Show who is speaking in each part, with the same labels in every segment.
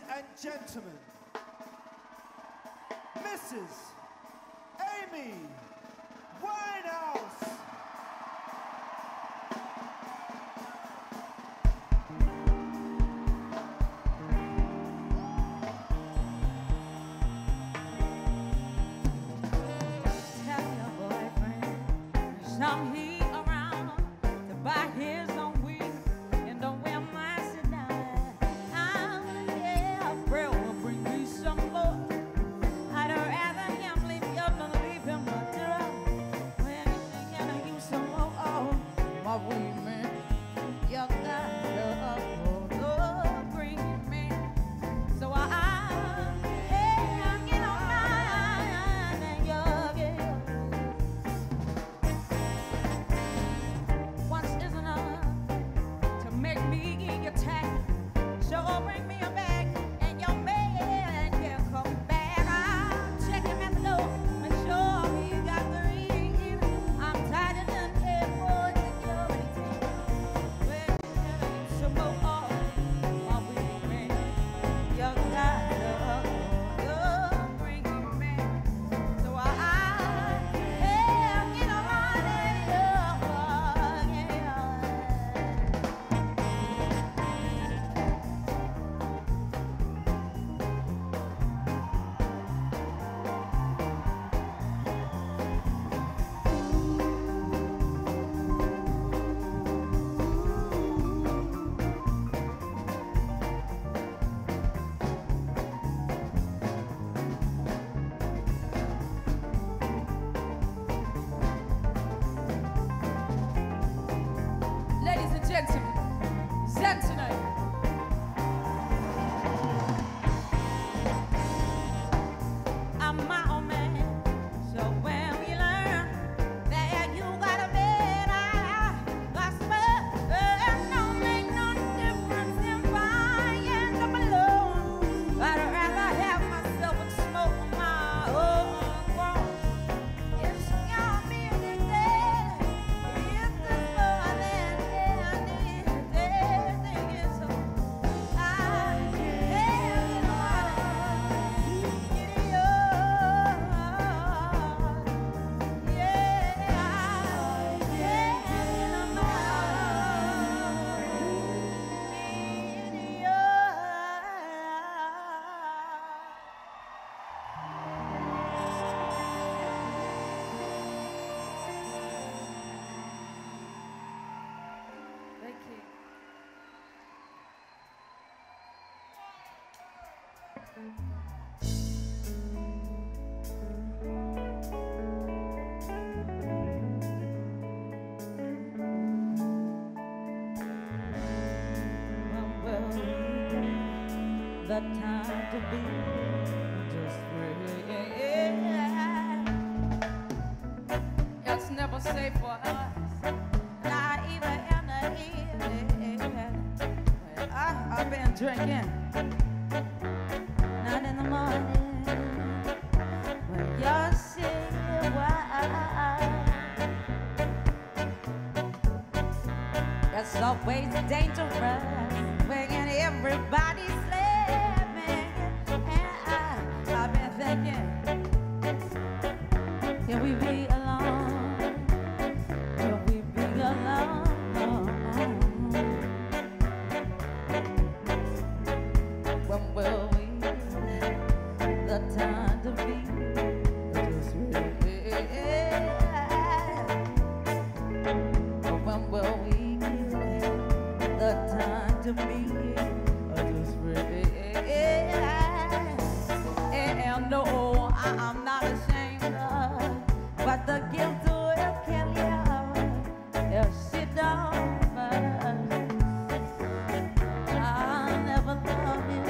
Speaker 1: and gentlemen, Mrs. Amy Winehouse.
Speaker 2: Tell your boyfriend some he around to buy his own weed and don't wear my sit-down. Yeah, pray will bring me some more. I'd rather him leave you than leave him alone. When you think I use some more, oh, my weed man, you got love, bring me. So I get on mine and you get. Once is enough to make me attack. So bring me a bag and your man can come back. I'll check him at the door, make sure he got the ring. I'm tighter than airport security. Well, some more, my weed man, you got love, bring me. So I get on my ladies and gentlemen, tonight. I'm my own man, so when we learn that you got a bed, I swear don't make no difference if I end up alone. I'd rather have myself and smoke my own grown. It's your music there, it's the more than I need. Everything is so I can't get yours. Thank you. The time to be just free. It's never safe for us, not even in the evening. I've been drinking, not in the morning. When you're sick, it's always dangerous when everybody's sleeping. And I've been thinking, can we be alone? Can we be alone? When will we the time to be just real? When will we the time to be just real? And no, I'm not ashamed of, but the guilt will kill you if she don't first. I'll never love you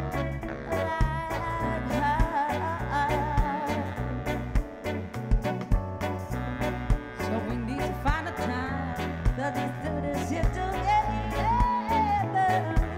Speaker 2: like her. So we need to find a time that these do this shit together.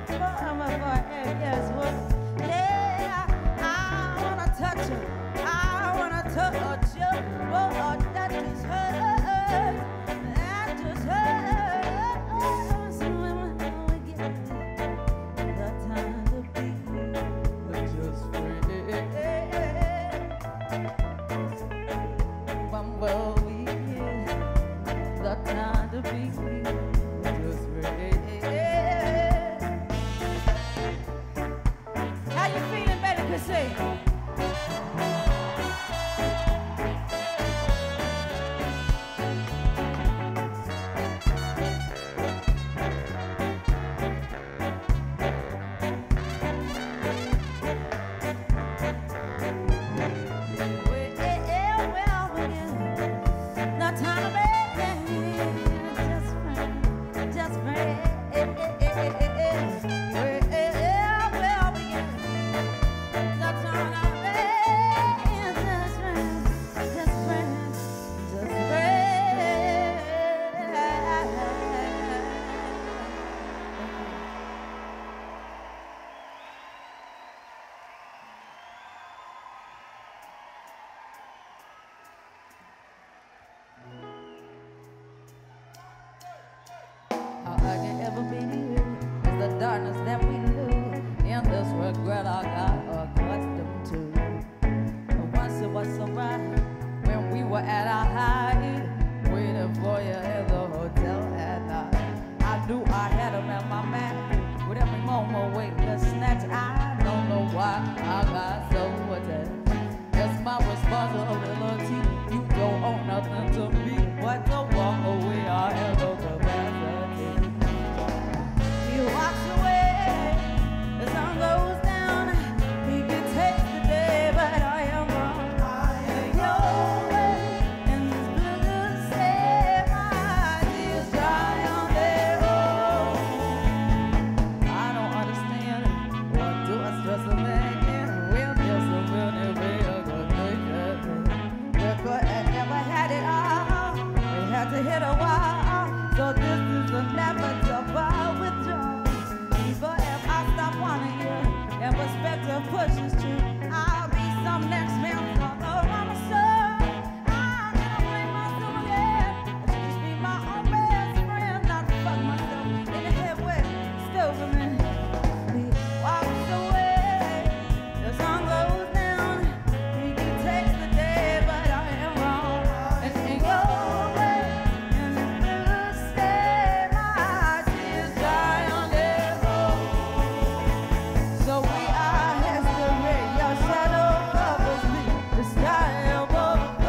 Speaker 2: darkness that we knew, and this regret I got accustomed to. But once it was so right, when we were at our height, waiting for you in the hotel at night. I knew I had him at my man, with every moment waiting to snatch. I don't know why I got so attached. It's my responsibility. You don't owe nothing to me but to walk away. I have no capacity. He walks away, the sun goes down. He can take the day, but I am wrong. And your way, and it's blue to say my tears dry on their own. I don't understand. What do I stress a man? Well, there's a really real good nature. But I never had it all. We had to hit a wall. So this is a inevitable withdrawal. But if I stop wanting you, and perspective pushes true, I'll be some next man from the wrong side. I'm gonna blame myself again. I should just be my own best friend, not to fuck myself in the head with still for me. He walks away, the sun goes down. He can take the day, but I am wrong. And in your way, and it's blue to stay, my tears dry on their own. So we are history, your shadow covers me, the sky above me.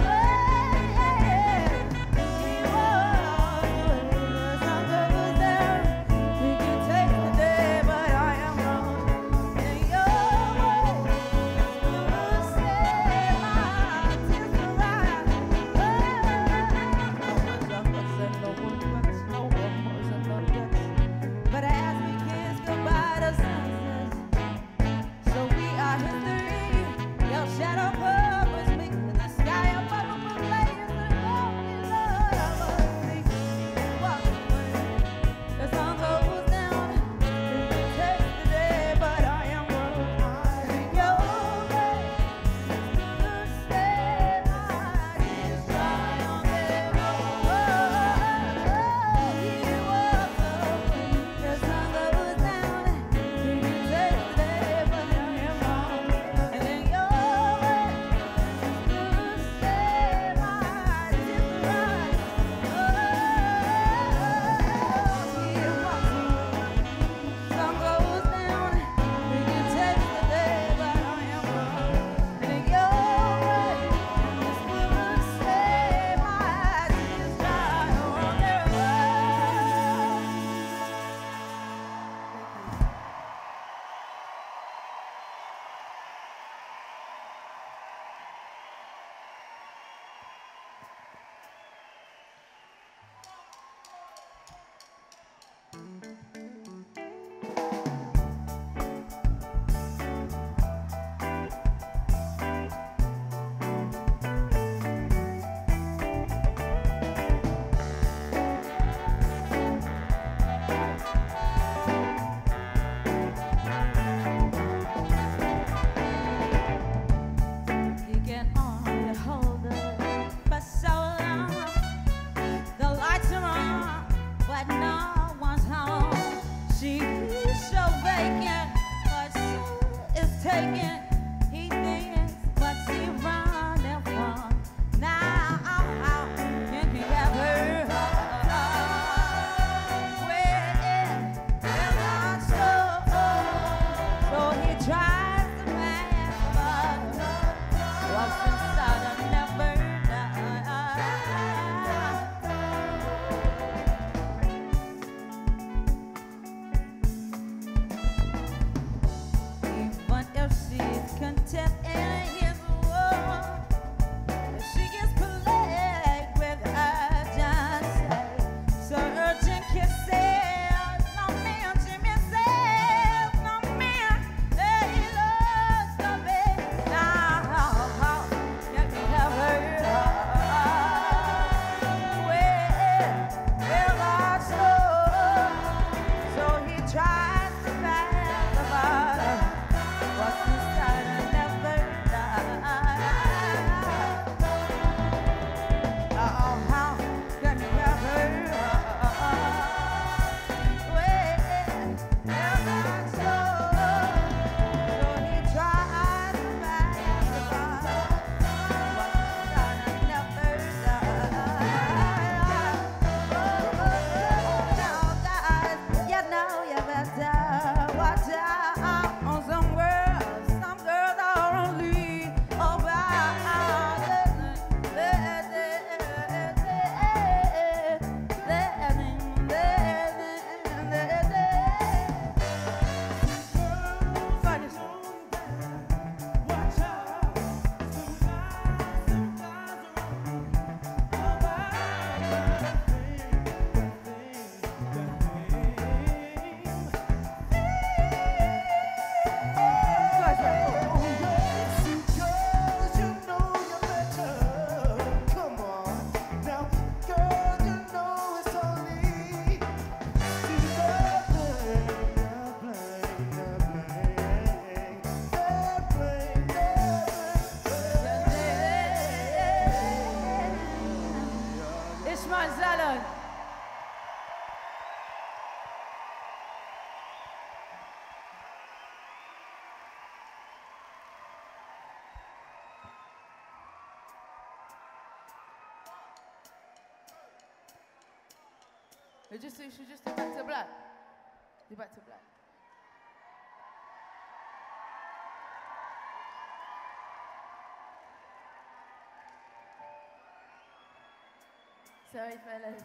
Speaker 2: He walks away, the sun goes down. He can take the day, but I am wrong. In your way, it's blue to stay, my tears dry. No remorse and no guts. But as we kiss goodbye to sunsets, so we are history. Your shadow covers me, the sky above me blazes and only love us. He walks away, the sun goes down. He takes the day, but I am wrong. In your way, it's blue to stay, my tears dry on their own. He walks away, the sun goes down. He takes the day, but I am wrong. And in your way, it's blue to stay, my tears dry. He walks away, sun goes down. He takes the day, but I am wrong. And in your way, it's blue to stay, my tears dry on their own. He can only hold her for so long. The lights are on, but no one's home. She's so vacant, her soul is taken. He thinks what's he running from. Now can he have her? Well, not so he tries to pass by. Lost inside and never Even if she's content in his world, if she gets plagued with urgency, searching kisses, no man she misses, no man he loves to be. Now you can have her. Well, not so he tries to pass the bottle. What's inside and never die. Oh, how can you have her? Well,
Speaker 3: You should just do back to black. Do back to black. Sorry, fellas.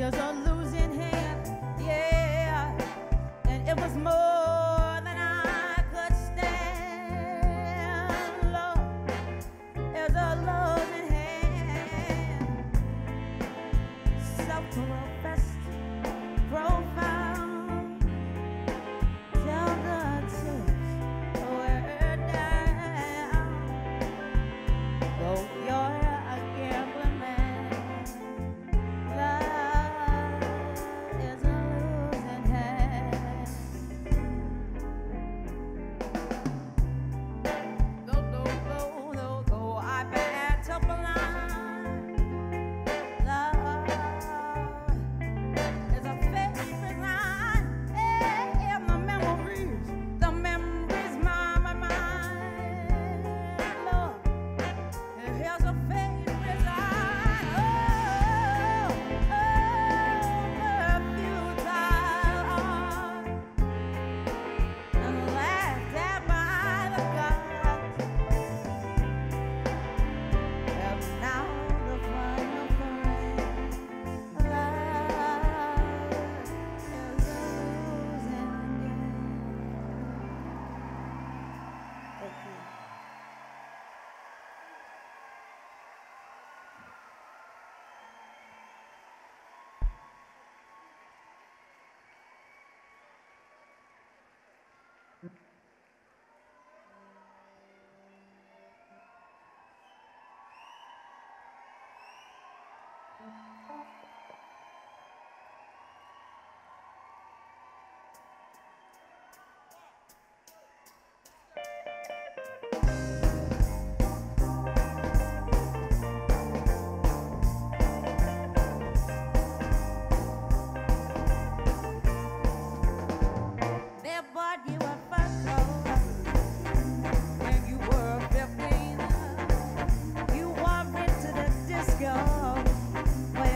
Speaker 2: There's a losing hand, yeah, and it was more than I could stand. Lord, there's a losing hand, self-professed, profound, tell the tips were down. Though you're a gambling man, love is a losing hand. Though I bear to blind, love is a favorite line. And the memories, my mind, Lord. And here's a favorite line. Oh, futile art, and laughed at by the gods. And now the final frame, love is a losing game. Thank you. They bought you a fur coat when you were 15. You walked into the disco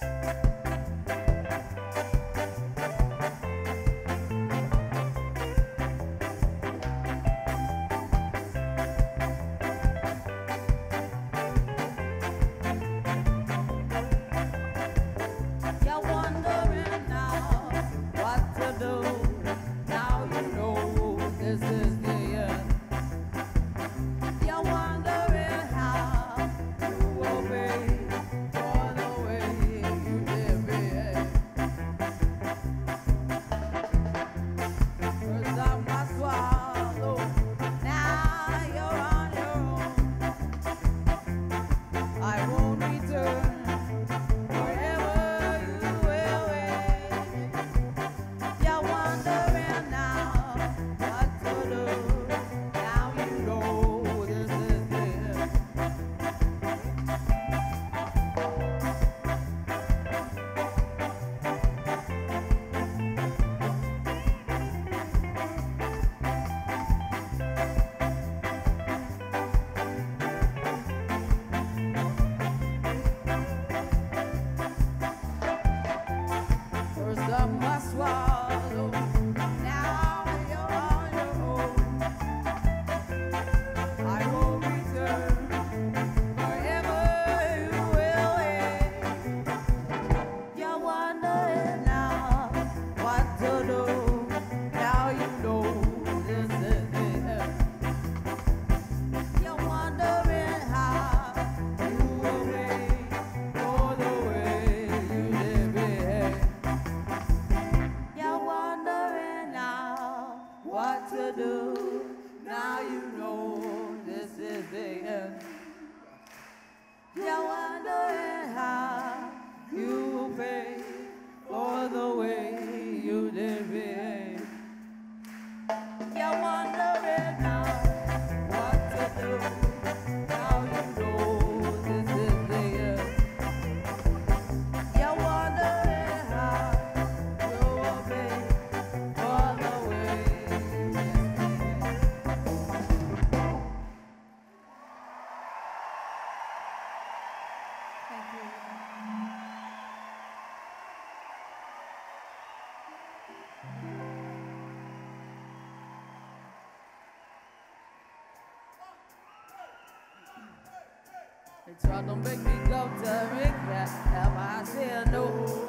Speaker 4: They try to make me go to Rehab. I said no,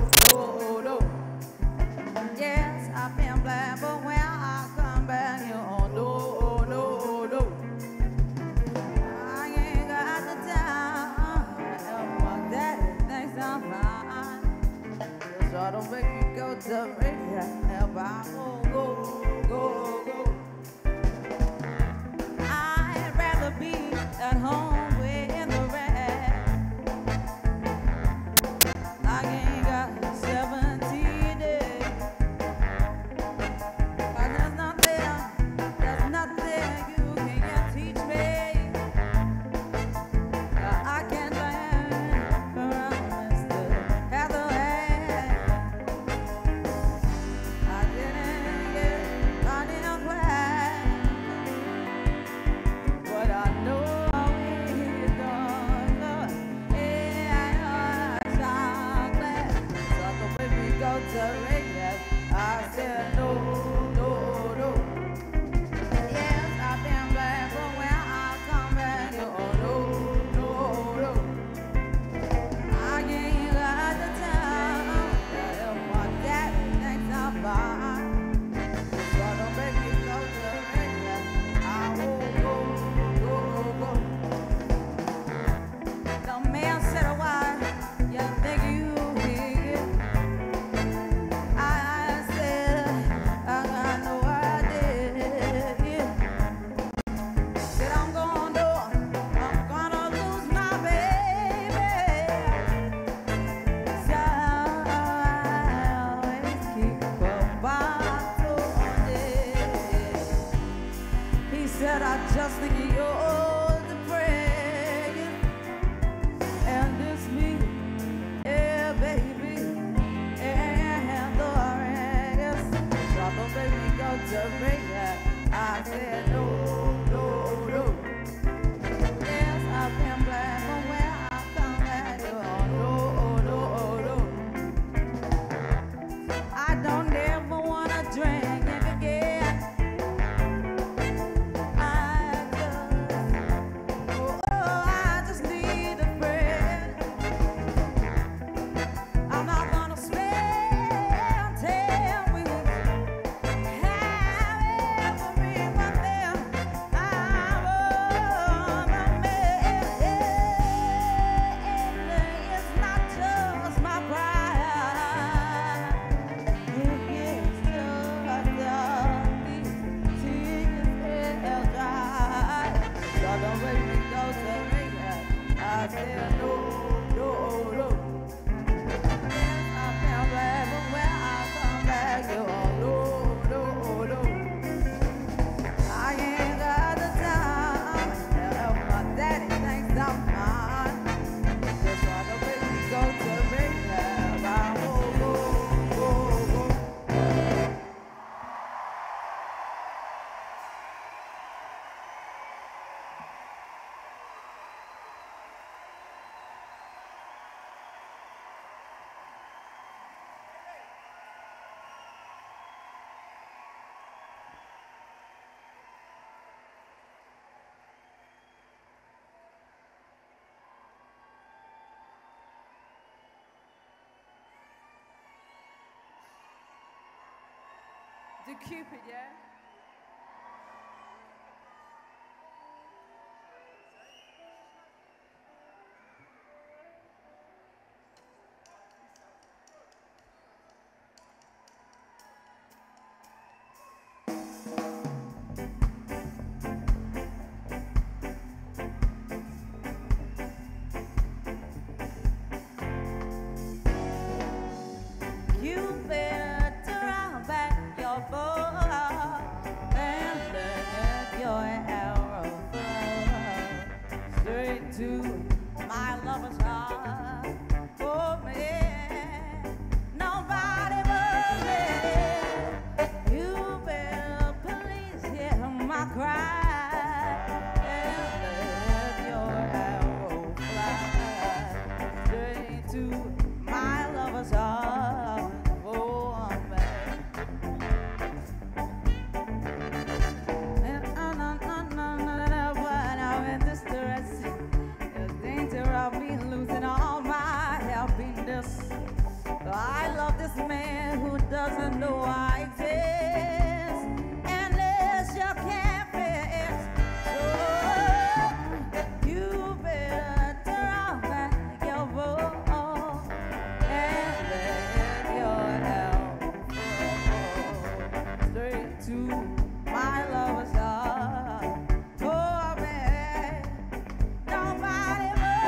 Speaker 4: no, no. Yes, I've been blind, but when I come back, you don't know, no, no. I ain't got the time. My daddy thinks I'm fine. They try to make me go to Rehab. I won't go. I'd rather be at home. Do Cupid, yeah?
Speaker 2: You better turn back your bow and let your arrow fly straight to my lover's heart. Oh man, nobody but me. You better please hear my cry and let your arrow fly straight to my lover's heart. Oh, man. When I'm in distress, there's danger of me losing all my happiness. I love this man who doesn't know I exist, and this you can't fix. So you better turn back your bow and let your arrow fall straight to my lover's heart. Oh man, nobody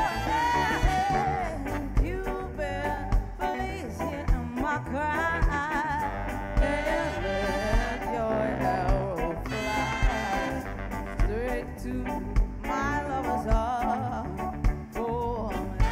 Speaker 2: but me. You better please hear my cry and let your arrow fly straight to my lover's heart. Oh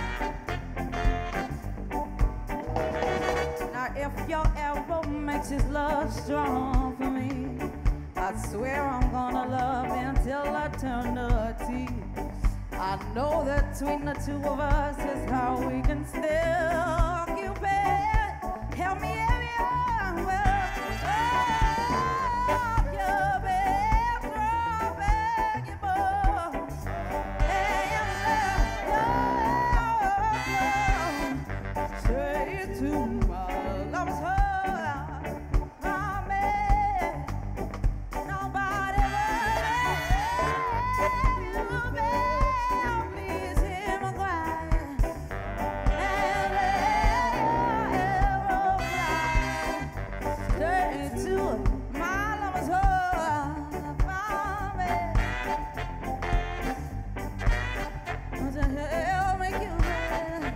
Speaker 2: man. Now if your arrow makes his love strong for me, I swear I'm gonna love until eternity. I know that between the two of us is how we can still Cupid, help me every hour. Oh, Cupid, throw back your bow and let your arrow straight to my love's heart. My man, nobody but me. You better please hear my cry and let your arrow fly straight to my lover's heart. My man, what the hell make you mad?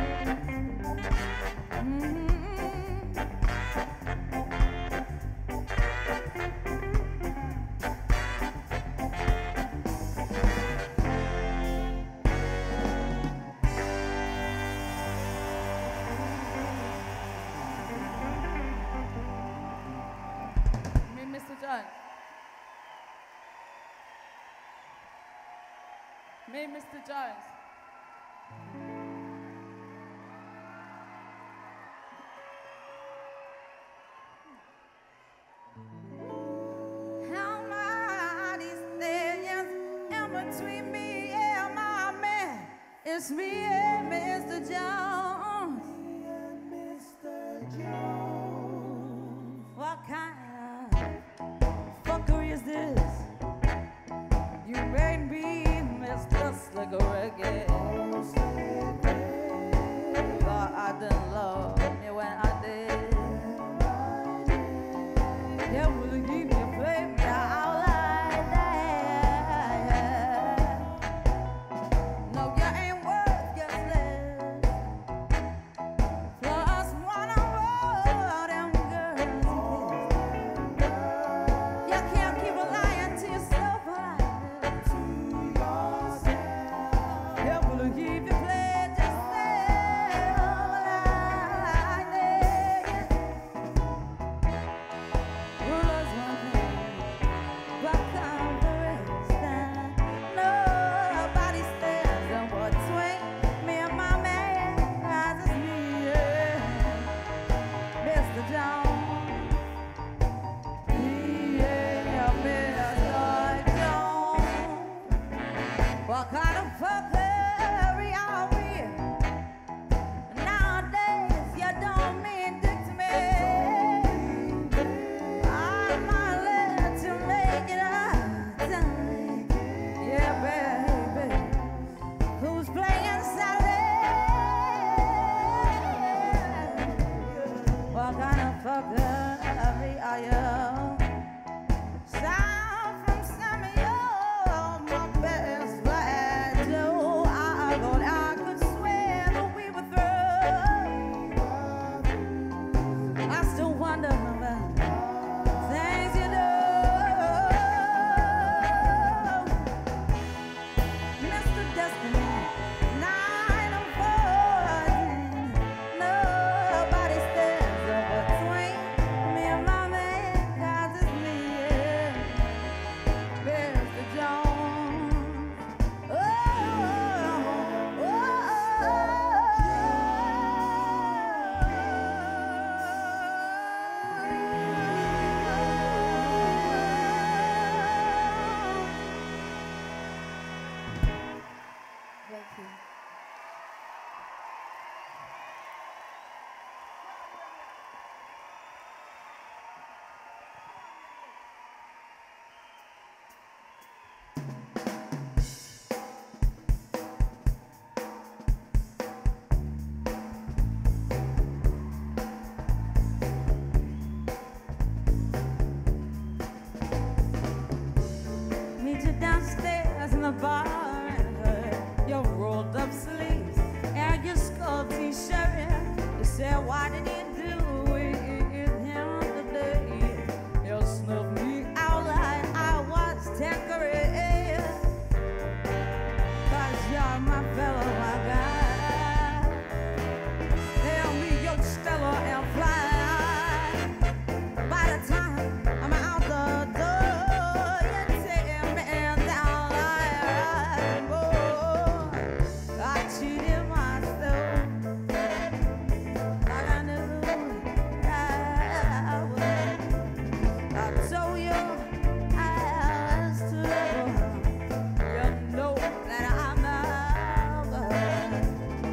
Speaker 4: Me, Mr. Jones. Me, Mr. Jones.
Speaker 2: How mighty stands in between me and my man? It's me and Mr. Jones. What kind of fuckery is this? You made me miss just like a reggae. Thought I didn't love me when I did. Yeah, will you keep me play me out like that? No, you ain't worth your slave. Plus one of all them girls. You can't keep lying to yourself like this. Yeah, Meet you downstairs in the bar and heard your rolled up sleeves and your skull t-shirt. You said, why did you do with him today? You snuffed me out like I was Tanqueray. 'Cause you're my fellow, my guy. Tell me you're stellar and fly. By the time I'm out the door, you take me down like boy. I cheated myself like I knew I would. I told you I was true. You know that I'm not good.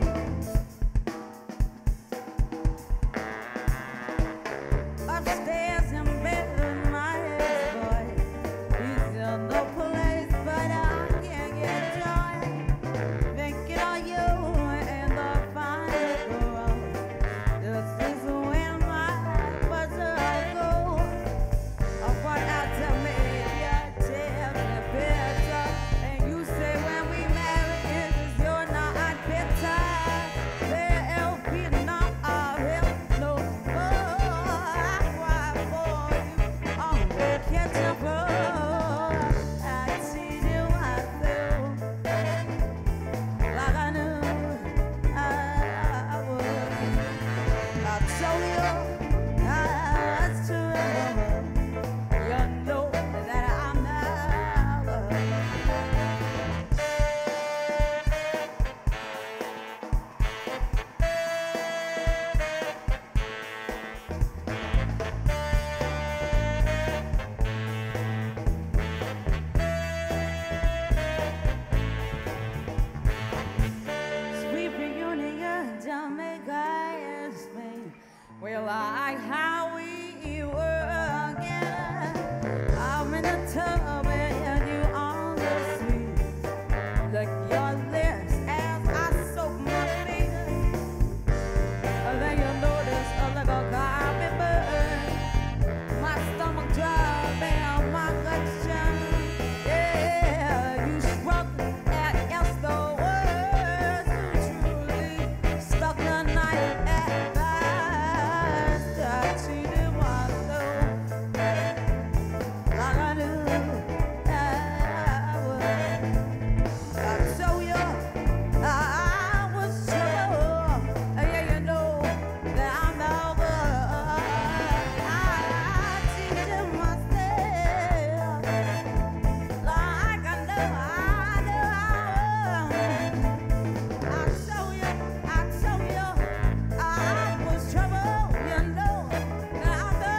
Speaker 2: Upstairs in bed with my ex-boy. He's in no place, but I can't get joy. Thinking of you and the final girl. This is when my buzzer goes. What out to me, you tell me better. And you say when we marry, it is you're not bitter. There'll be none of him no more. I cry for you, I'm catching flow. I cheated myself like I knew I would. I told you I was true. You know that I'm not good. Sweet reunion, Jamaica and Spain. We like how we were again. I'm in the tub and you on the street. Lick your lips as I soak my fingers. Then you notice a little coffee burn. My stomach drop and my gut shine. Yeah, you shrug and else the words truly stuck the knife at last. I cheated myself like I knew I would. I told you I was trouble. Yeah, you know that I'm no good. I cheated myself like I knew I would. I told you I was trouble. You know that I'm no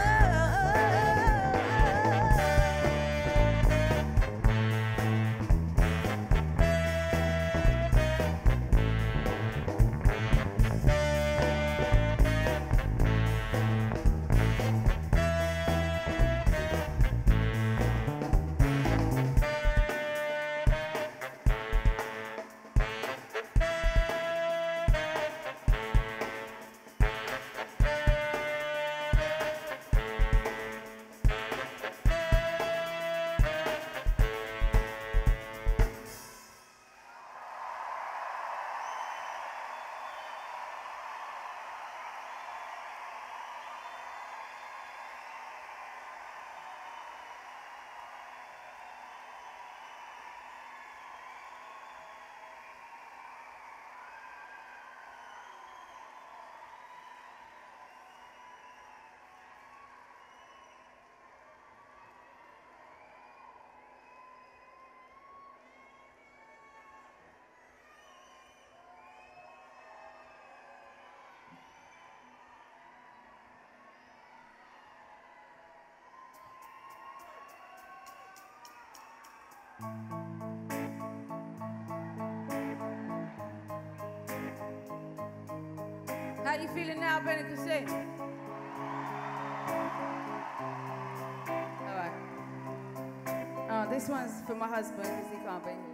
Speaker 4: How you feeling now, Benicássim? All right. This one's for my husband because he can't be here.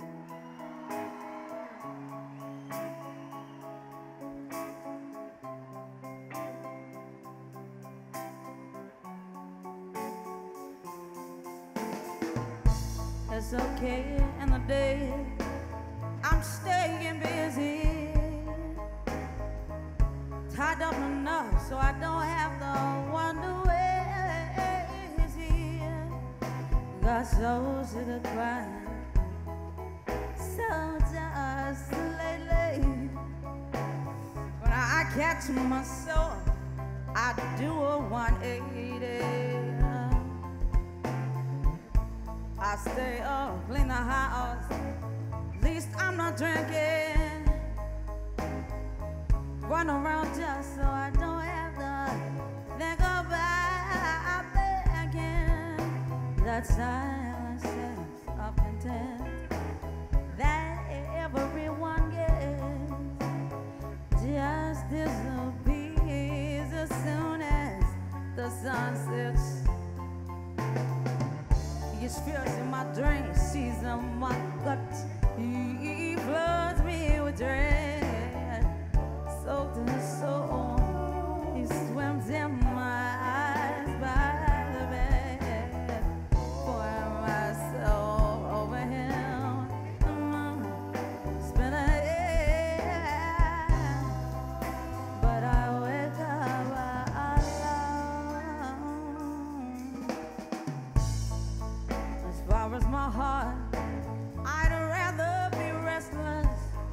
Speaker 4: It's okay in the day, I'm staying busy, tied up enough so I don't have to wonder where is he. Got so sick of crying, so just lately. When I catch myself, I do a 180. I stay up, clean the house, at least I'm not drinking. Run around just so I don't have to think about begging. That silence of content that everyone gets just disappears as soon as the sun sets. He feels in my drain, sees in my gut. He floods me with dread, soaked in his soul. He swims in my eyes by the bed, pouring myself over him. Spin a head, but I wake up alone. As far as my heart, I'd rather be restless.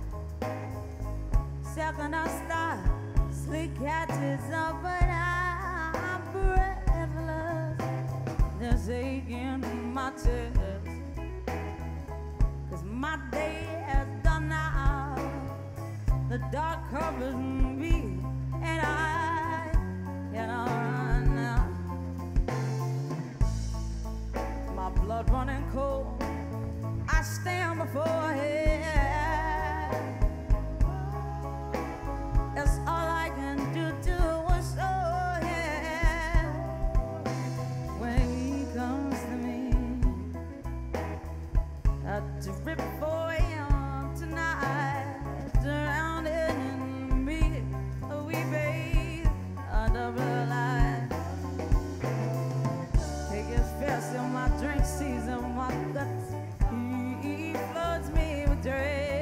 Speaker 4: Second I start, sleep catches up, but I'm breathless. There's ache in my chest, 'cause my day has done now. The dark covers me, and I cannot run now. My blood running cold, I stand before him. That's all I can do to show him. When he comes to me, I trip for him tonight. Surrounded in me, we bathe under blue light. Take his fist in my drink, season my guts. He floods me with dread.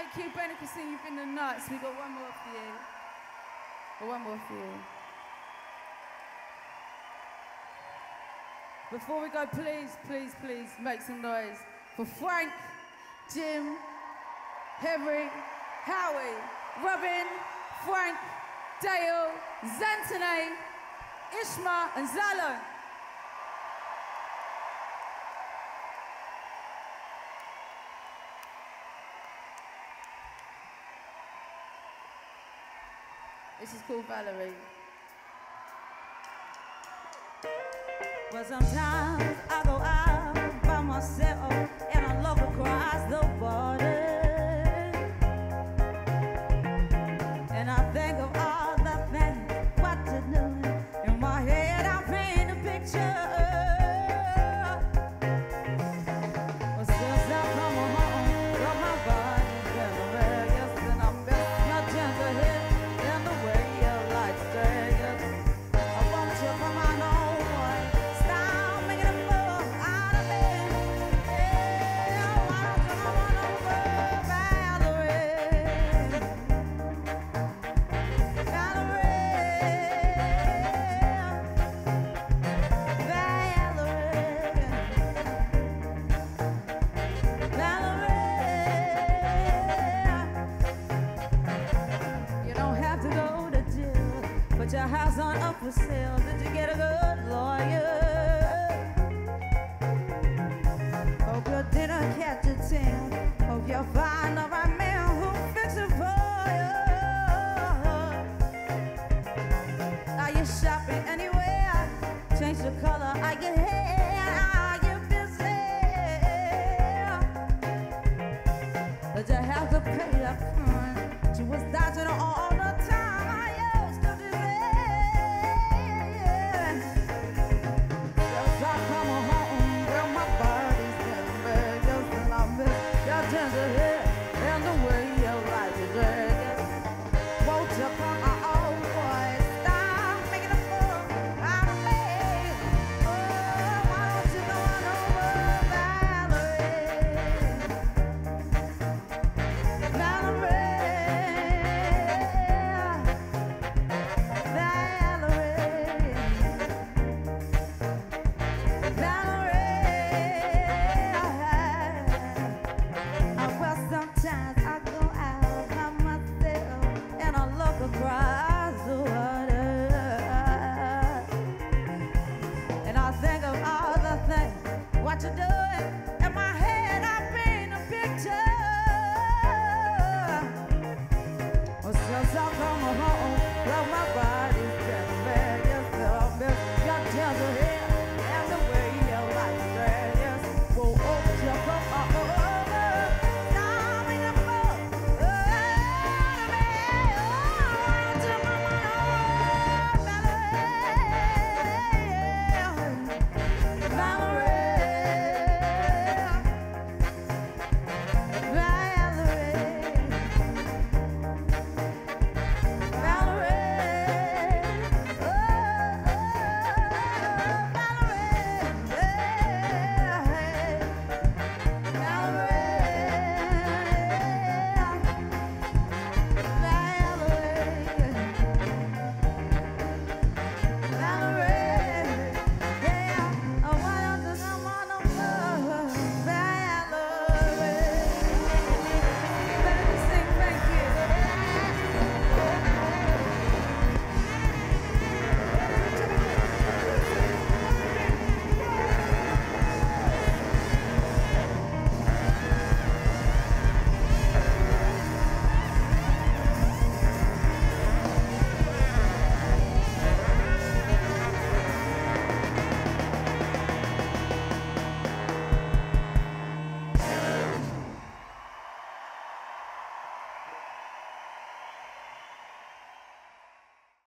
Speaker 4: Thank you, Benicássim, you've been the nuts. We got one more for you. One more for you. Before we go, please, please, please make some noise for Frank, Jim, Henry, Howie, Robin, Frank, Dale, Zantane, Ishma, and Zalo. This is called Valerie.
Speaker 2: Well, sometimes I go out by myself and I look across the water, and I think of all the things what to do. In my head I paint a picture. Well, since I come home, well, my body's been a wreck, and I miss your gentle hip and the way your lights drag. I want you for my own boy. Stop making a fool out of me. Yeah, why don't you come on over, Valerie? Valerie, you don't have to go to jail. Put your house on up for sale. Did you get a good lawyer? Hope you didn't catch a tail. Hope you'll find the right man who'll fix it for you. Are you shopping anywhere?